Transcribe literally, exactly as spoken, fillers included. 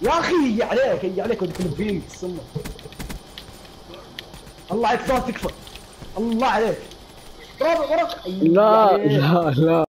يا اخي هي عليك هي عليك ودك البيم السمه. الله عليك، صار تكفى. الله عليك. رابع ورق. لا لا لا